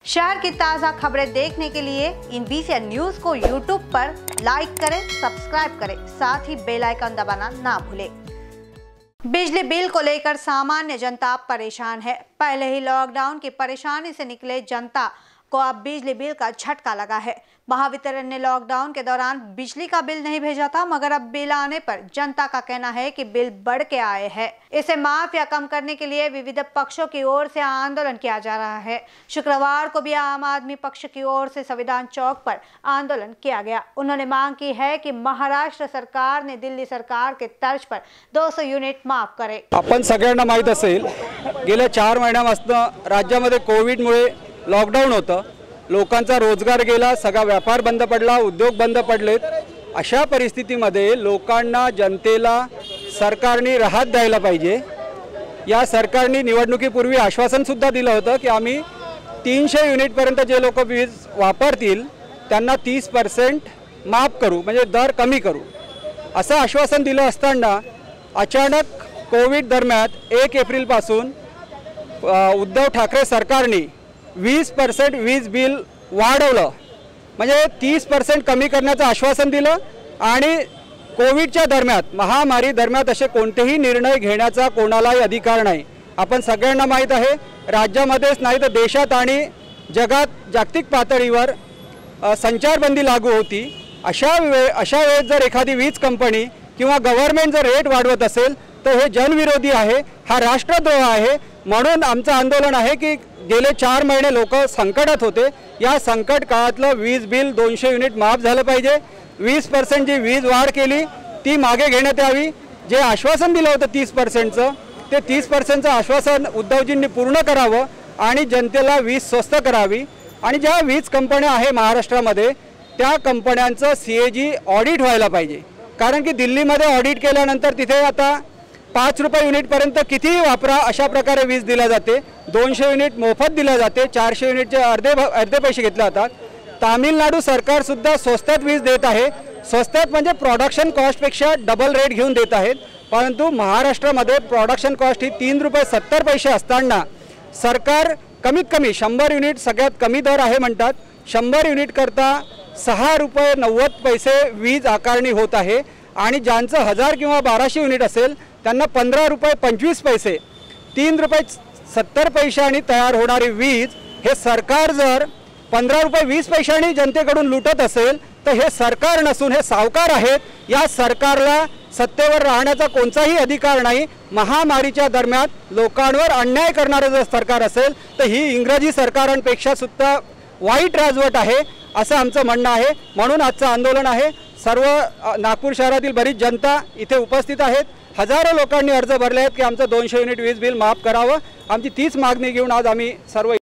शहर की ताज़ा खबरें देखने के लिए इन VCN न्यूज़ को YouTube पर लाइक करें, सब्सक्राइब करें, साथ ही बेल आइकन दबाना ना भूलें। बिजली बिल को लेकर सामान्य जनता परेशान है। पहले ही लॉकडाउन की परेशानी से निकले जनता को अब बिजली बिल का झटका लगा है। महावितरण ने लॉकडाउन के दौरान बिजली का बिल नहीं भेजा था, मगर अब बिल आने पर जनता का कहना है कि बिल बढ़ के आए हैं। इसे माफ या कम करने के लिए विविध पक्षों की ओर से आंदोलन किया जा रहा है। शुक्रवार को भी आम आदमी पक्ष की ओर से संविधान चौक पर आंदोलन किया गया। उन्होंने मांग की है कि महाराष्ट्र सरकार ने दिल्ली सरकार के तर्ज पर 200 युनिट माफ करे। आपण सगळ्यांना माहित असेल, गेल्या 4 महिन्यापासून राज्यामध्ये कोविडमुळे लॉकडाऊन होतं, लोकांचा रोजगार गेला, सगळा व्यापार बंद पडला, उद्योग बंद पडलेत। अशा परिस्थितीमध्ये लोकांना, जनतेला सरकारने राहत द्यायला पाहिजे। या सरकारने निवडणुकीपूर्वी आश्वासन सुद्धा दिलं होतं की आम्ही 300 युनिट पर्यंत जे लोक वीज वापरतील त्यांना 30% माफ करू, म्हणजे दर कमी करू, असं आश्वासन दिलं असताना अचानक कोविड दरम्यान 1 एप्रिल पासून उद्धव ठाकरे सरकारने 20% वीज बिल वाढवलं, म्हणजे 30% कमी करण्याचं आश्वासन दिलं। आणि कोविडच्या दरम्यान, महामारी दरम्यान असे कोणतेही निर्णय घेण्याचा कोणालाही अधिकार नाही। आपण सगळ्यांना माहित आहे, राज्यामध्येच नाही तर देशात आणि जगात जागतिक पातळीवर संचारबंदी लागू होती। अशा वेळेस जर एखादी वीज कंपनी किंवा गव्हर्नमेंट जर रेट वाढवत असेल तर हे जनविरोधी आहे, हा राष्ट्रद्रोह आहे। म्हणून आमचं आंदोलन आहे की गेले 4 महिने लोक संकटात होते, या संकट काळातलं वीज बिल 200 युनिट माफ झालं पाहिजे। 20% जी वीज वाढ केली ती मागे घेण्यात यावी। जे आश्वासन दिलं होतं 30%चं, ते 30%चं आश्वासन उद्धवजींनी पूर्ण करावं आणि जनतेला वीज स्वस्त करावी। आणि ज्या वीज कंपन्या आहे महाराष्ट्रामध्ये त्या कंपन्यांचं CAG ऑडिट व्हायला पाहिजे, कारण की दिल्लीमध्ये ऑडिट केल्यानंतर तिथे आता 5 रुपये युनिट पर्यंत कितीही वापरा अशा प्रकारे वीज दिल्या जाते। 200 युनिट मोफत दिल्या जाते, 400 युनिटचे अर्धे पैसे घेतले जातात। तामिळनाडू सरकार सुद्धा स्वस्तात वीज देत आहे, स्वस्तात म्हणजे प्रोडक्शन कॉस्टपेक्षा डबल रेट घेऊन देत आहेत। परंतु महाराष्ट्रामध्ये प्रोडक्शन कॉस्ट ही 3 रुपये 70 पैसे असताना सरकार कमीत कमी 100 युनिट सगळ्यात कमी दर आहे म्हणतात, 100 युनिट करता 6 रुपये 90 पैसे वीज आकारणी होत आहे। आणि ज्यांचं 1000 किंवा 1200 युनिट असेल त्यांना 15 रुपये 25 पैसे, 3 रुपये 70 पैशांनी तयार होणारी वीज हे सरकार जर 15 रुपये 20 पैशांनी जनतेकडून लुटत असेल तर हे सरकार नसून हे सावकार आहेत। या सरकारला सत्तेवर राहण्याचा कोणताही अधिकार नाही। महामारीच्या दरम्यान लोकांवर अन्याय करणारे जर सरकार असेल तर ही इंग्रजी सरकारांपेक्षा सुद्धा वाईट राजवट आहे, असं आमचं म्हणणं आहे। म्हणून आजचं आंदोलन आहे। सर्व नागपूर शहरातील बरीच जनता इथे उपस्थित आहेत। हजारो लोकांनी अर्ज भरले आहेत की आमचं 200 युनिट वीज बिल माफ करावं। आमची तीच मागणी घेऊन आज आम्ही सर्व